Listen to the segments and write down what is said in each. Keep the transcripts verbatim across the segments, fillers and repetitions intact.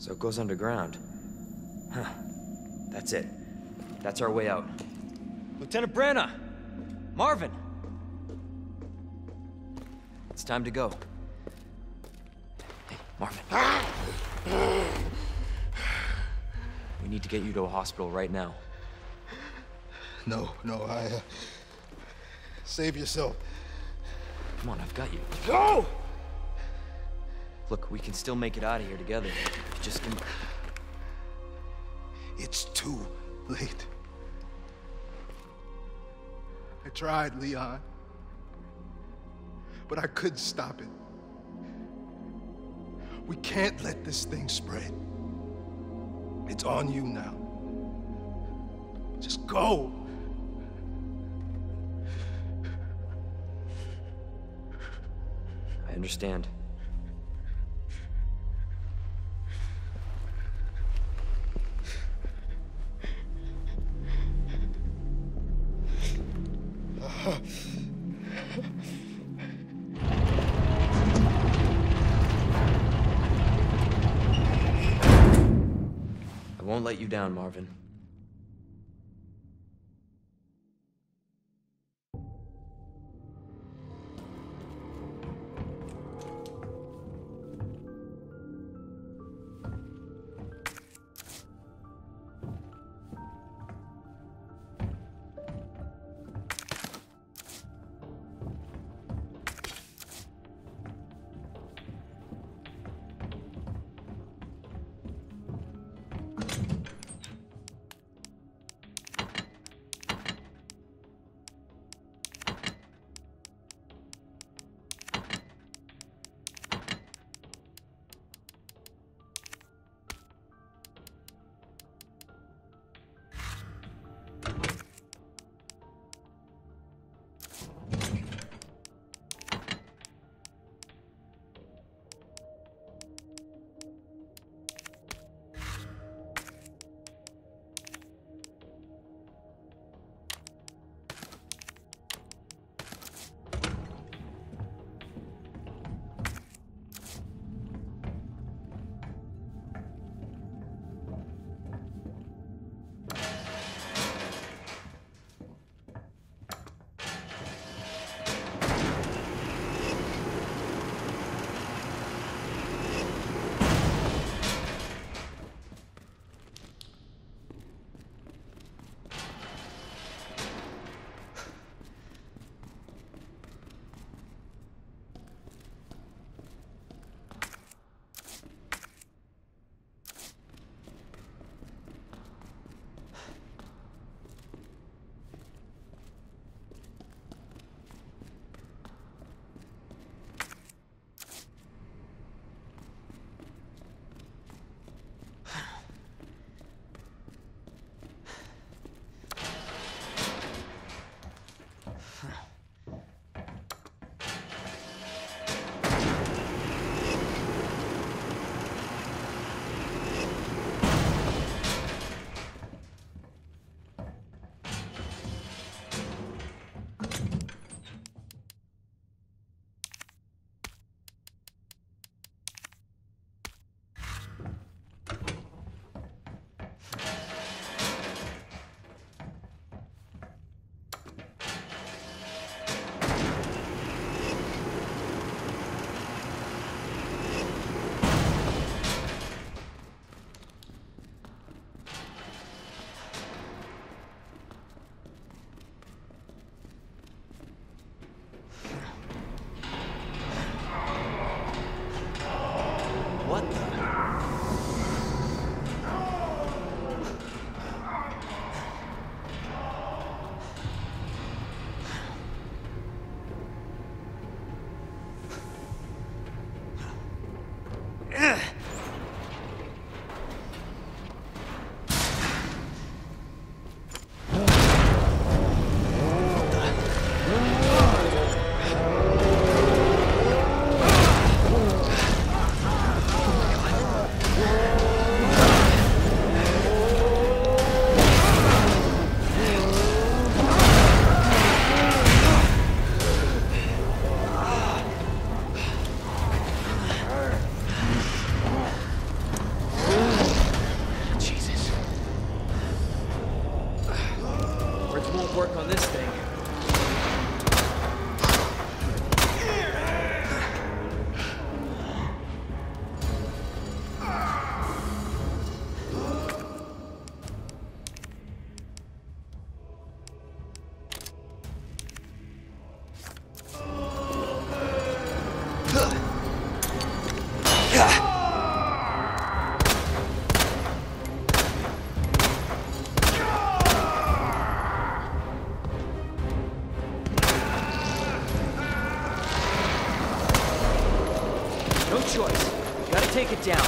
So it goes underground. Huh. That's it. That's our way out. Lieutenant Branagh! Marvin! It's time to go. Hey, Marvin. We need to get you to a hospital right now. No, no, I... Uh, save yourself. Come on, I've got you. Go! Look, we can still make it out of here together. Just give me... It's too late. I tried, Leon. But I couldn't stop it. We can't let this thing spread. It's on you now. Just go. I understand. I won't let you down, Marvin. No choice. Gotta take it down.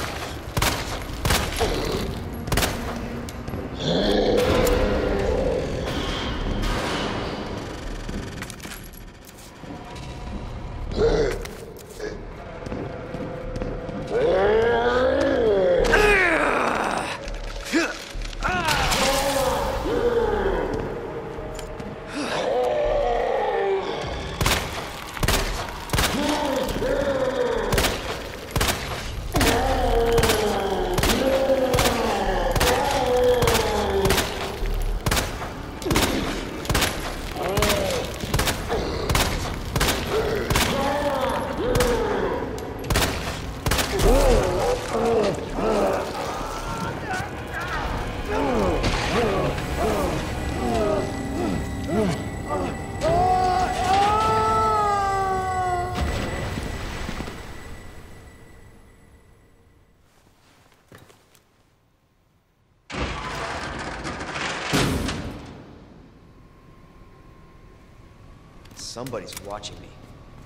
Somebody's watching me.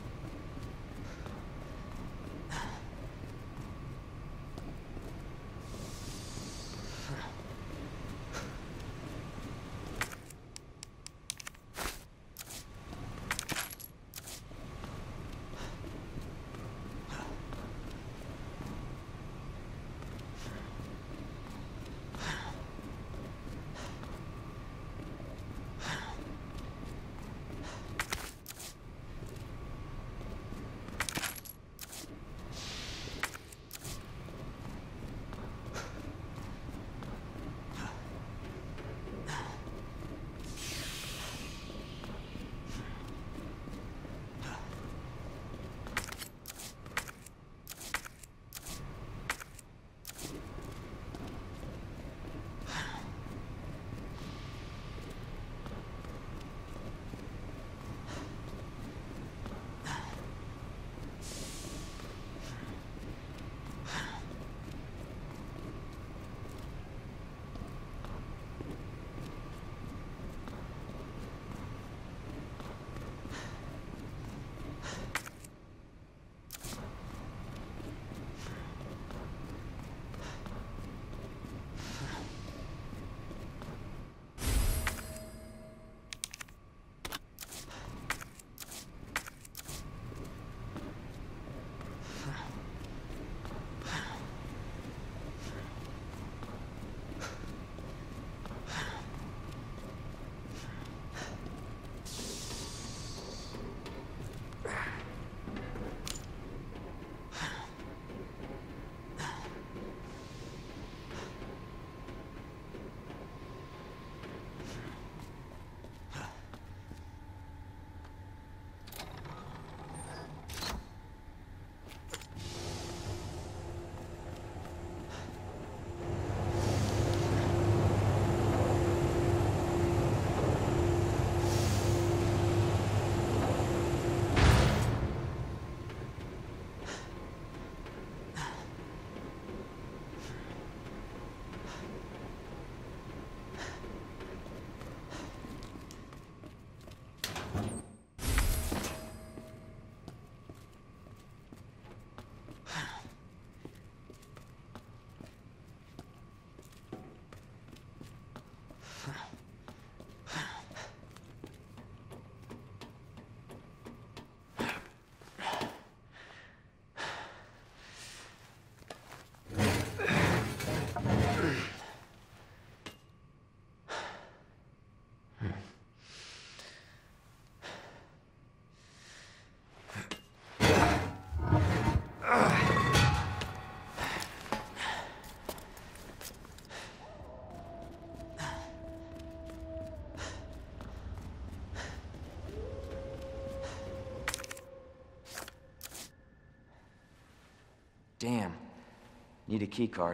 Damn. Need a key card.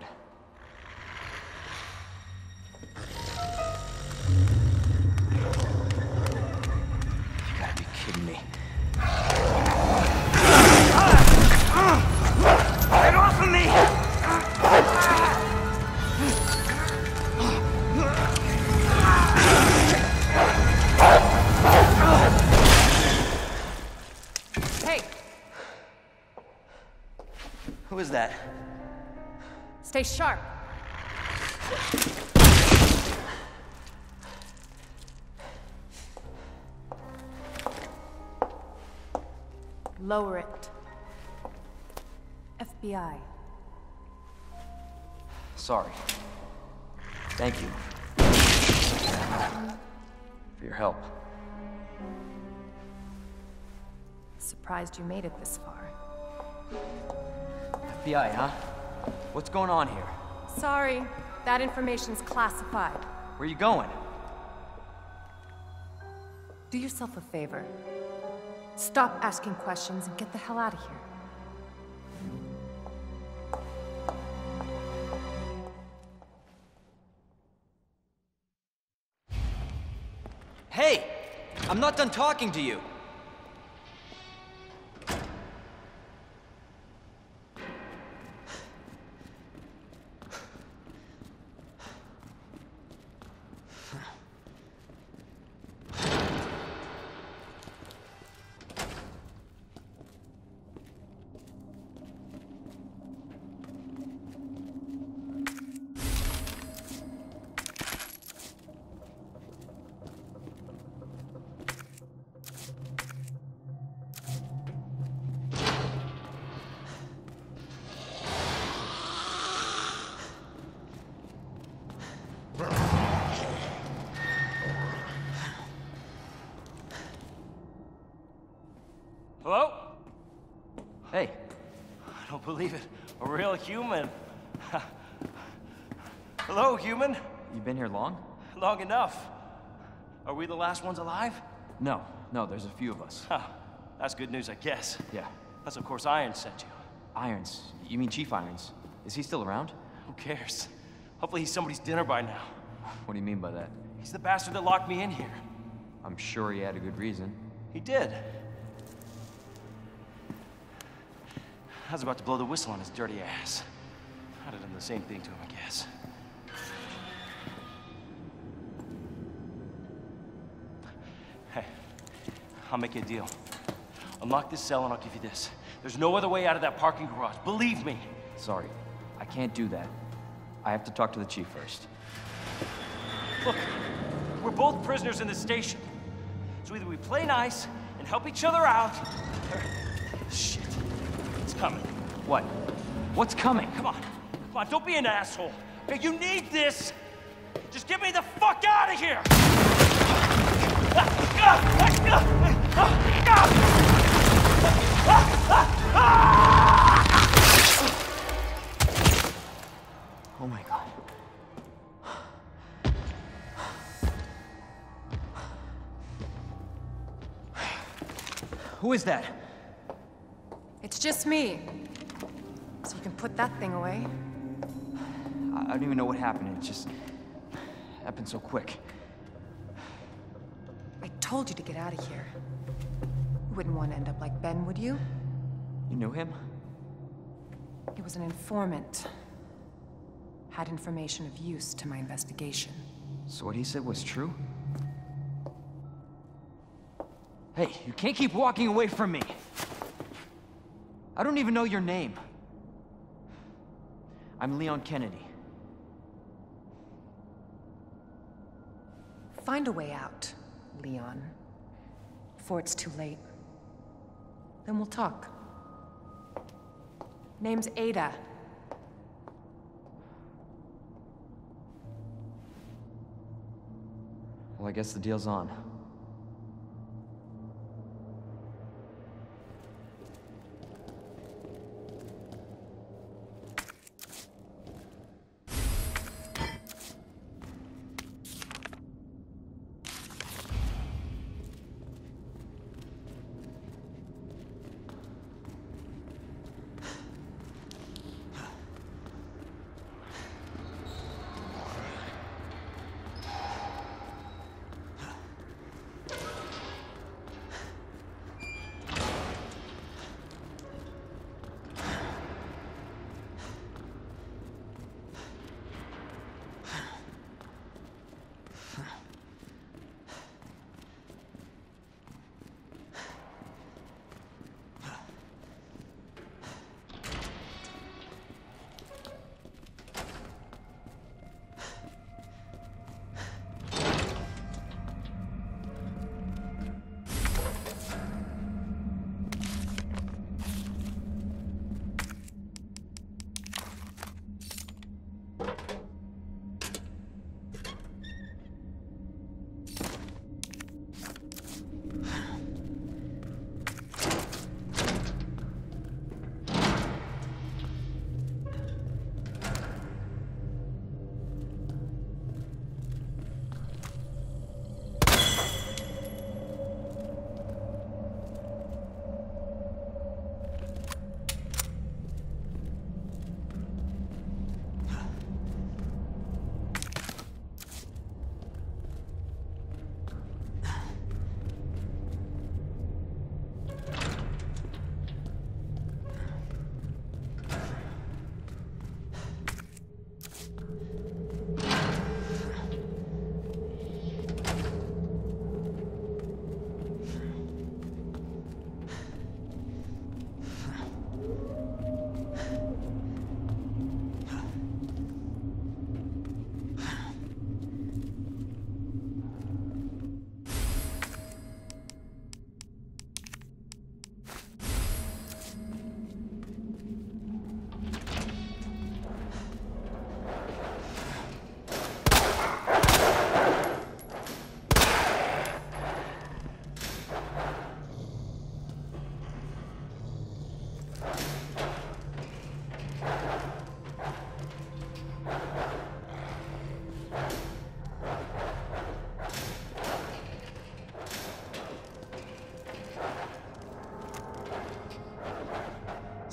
You gotta be kidding me. Get off of me! Hey! Who is that? Stay sharp. Lower it. F B I. Sorry. Thank you. For your help. Surprised you made it this far. F B I, huh? What's going on here? Sorry, that information's classified. Where are you going? Do yourself a favor. Stop asking questions and get the hell out of here. Hey! I'm not done talking to you! Hello? Hey. I don't believe it. A real human. Hello, human. You been here long? Long enough. Are we the last ones alive? No. No, there's a few of us. Huh. That's good news, I guess. Yeah. That's of course Irons sent you. Irons? You mean Chief Irons? Is he still around? Who cares? Hopefully he's somebody's dinner by now. What do you mean by that? He's the bastard that locked me in here. I'm sure he had a good reason. He did. I was about to blow the whistle on his dirty ass. I'd have done the same thing to him, I guess. Hey, I'll make you a deal. Unlock this cell and I'll give you this. There's no other way out of that parking garage, believe me. Sorry, I can't do that. I have to talk to the chief first. Look, we're both prisoners in this station. So either we play nice and help each other out, or... Shit. It's coming. What? What's coming? Come on. Come on, don't be an asshole. Okay, you need this. Just get me the fuck out of here! Oh my God. Who is that? It's just me. So you can put that thing away. I, I don't even know what happened. It just happened so quick. I told you to get out of here. You wouldn't want to end up like Ben, would you? You knew him? He was an informant. Had information of use to my investigation. So what he said was true? Hey, you can't keep walking away from me! I don't even know your name. I'm Leon Kennedy. Find a way out, Leon. Before it's too late. Then we'll talk. Name's Ada. Well, I guess the deal's on.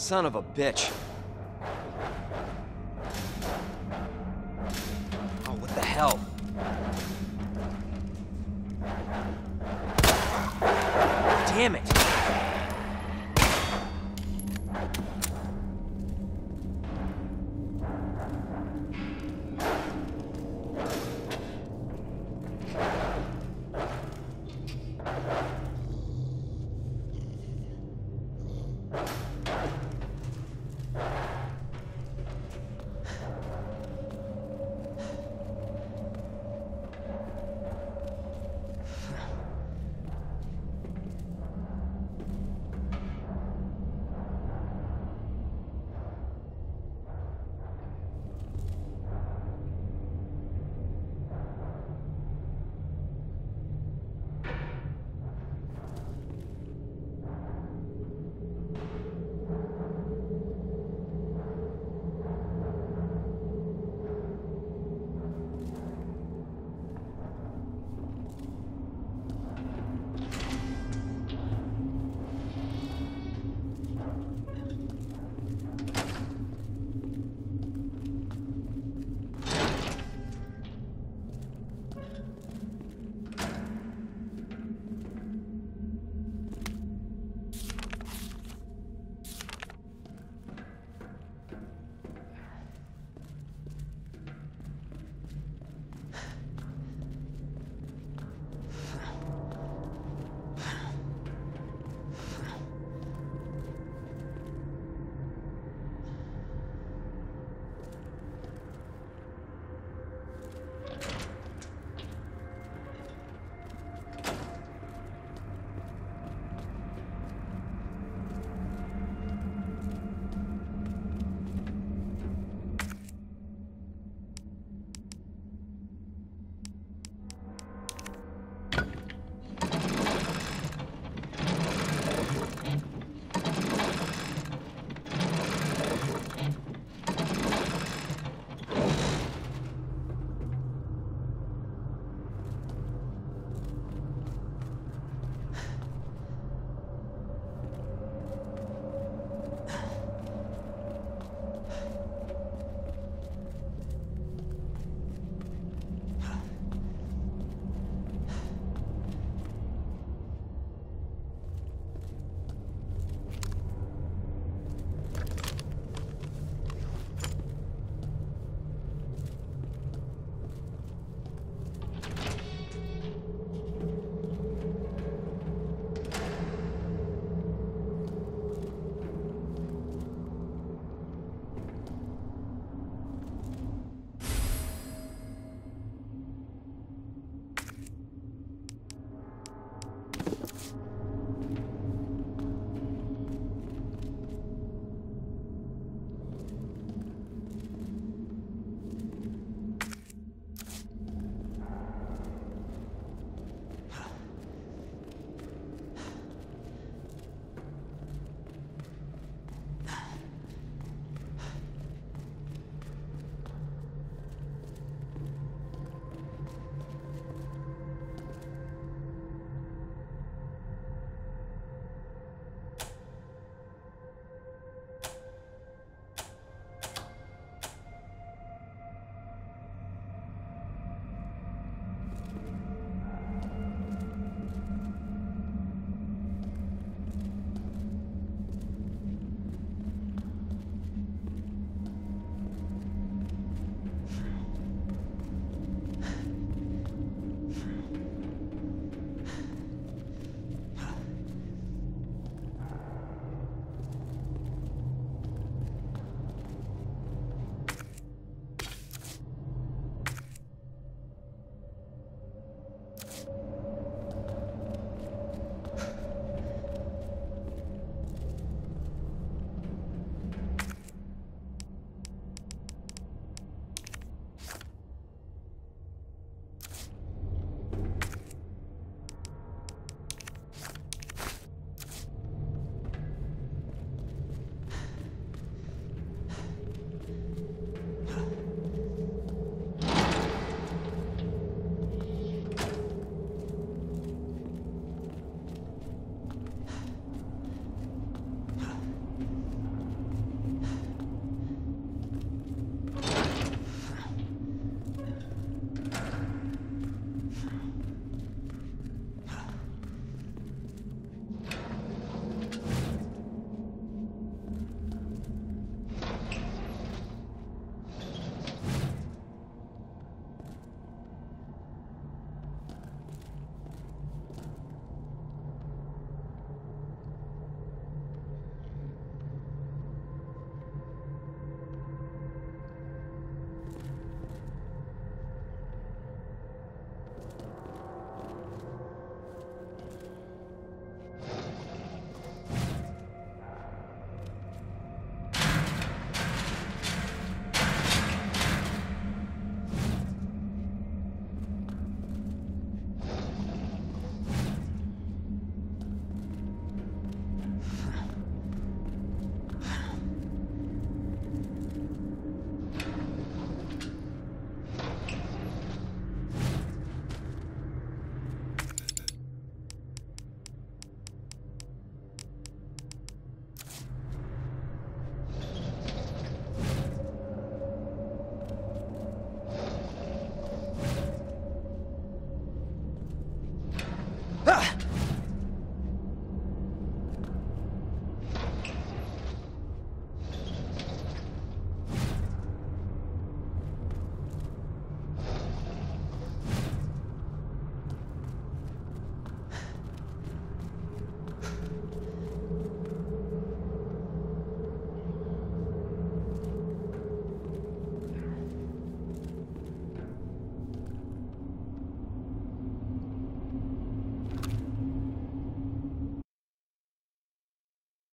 Son of a bitch.